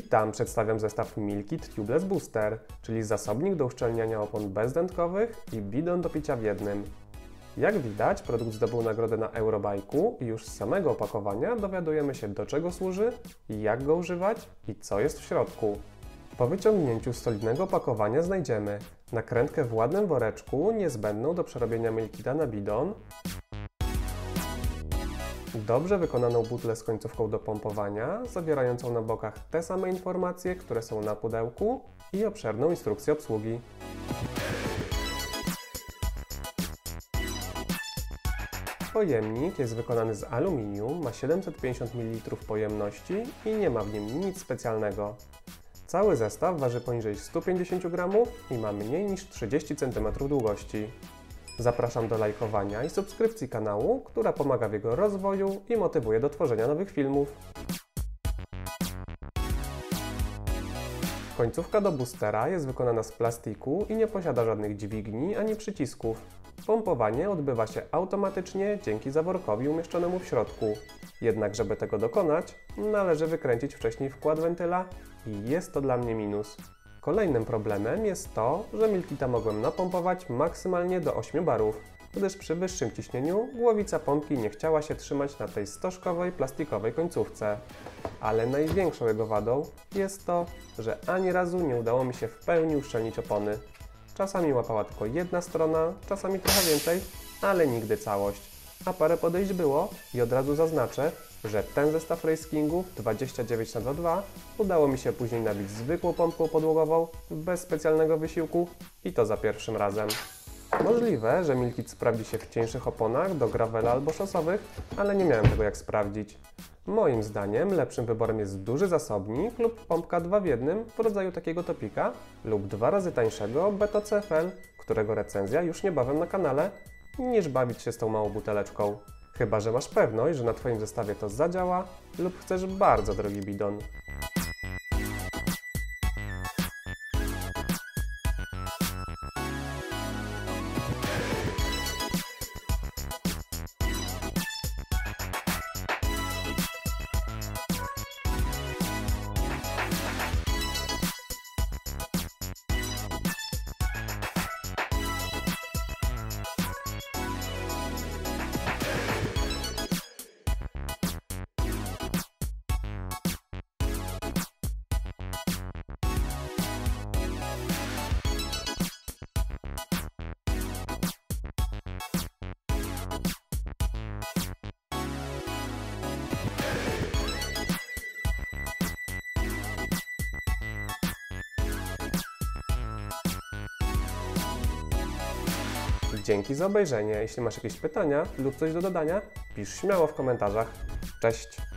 Witam, przedstawiam zestaw Milkit Tubeless Booster, czyli zasobnik do uszczelniania opon bezdętkowych i bidon do picia w jednym. Jak widać, produkt zdobył nagrodę na Eurobike'u i już z samego opakowania dowiadujemy się, do czego służy, jak go używać i co jest w środku. Po wyciągnięciu z solidnego opakowania znajdziemy nakrętkę w ładnym woreczku, niezbędną do przerobienia Milkita na bidon, dobrze wykonaną butlę z końcówką do pompowania, zawierającą na bokach te same informacje, które są na pudełku i obszerną instrukcję obsługi. Pojemnik jest wykonany z aluminium, ma 750 ml pojemności i nie ma w nim nic specjalnego. Cały zestaw waży poniżej 150 g i ma mniej niż 30 cm długości. Zapraszam do lajkowania i subskrypcji kanału, która pomaga w jego rozwoju i motywuje do tworzenia nowych filmów. Końcówka do boostera jest wykonana z plastiku i nie posiada żadnych dźwigni ani przycisków. Pompowanie odbywa się automatycznie dzięki zaworkowi umieszczonemu w środku. Jednak żeby tego dokonać, należy wykręcić wcześniej wkład wentyla i jest to dla mnie minus. Kolejnym problemem jest to, że Milkita mogłem napompować maksymalnie do 8 barów, gdyż przy wyższym ciśnieniu głowica pompki nie chciała się trzymać na tej stożkowej plastikowej końcówce. Ale największą jego wadą jest to, że ani razu nie udało mi się w pełni uszczelnić opony. Czasami łapała tylko jedna strona, czasami trochę więcej, ale nigdy całość. A parę podejść było i od razu zaznaczę, że ten zestaw Race Kingów 29×2 udało mi się później nabić zwykłą pompką podłogową, bez specjalnego wysiłku i to za pierwszym razem. Możliwe, że Milkit sprawdzi się w cieńszych oponach do gravela albo szosowych, ale nie miałem tego jak sprawdzić. Moim zdaniem lepszym wyborem jest duży zasobnik lub pompka 2 w 1 w rodzaju takiego topika lub 2 razy tańszego Beto CFL, którego recenzja już niebawem na kanale, niż bawić się z tą małą buteleczką. Chyba że masz pewność, że na Twoim zestawie to zadziała lub chcesz bardzo drogi bidon. Dzięki za obejrzenie. Jeśli masz jakieś pytania lub coś do dodania, pisz śmiało w komentarzach. Cześć!